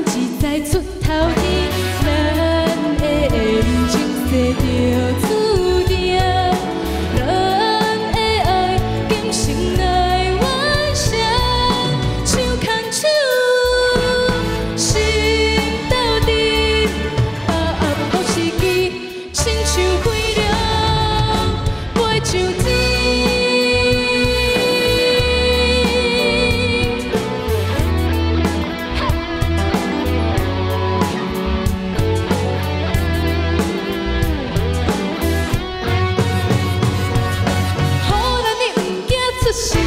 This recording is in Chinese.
一再出头天，咱的缘情势着注定，咱的爱今生来完成，手牵手，心斗阵，把握好时机，亲像飞龙飞上天。 出世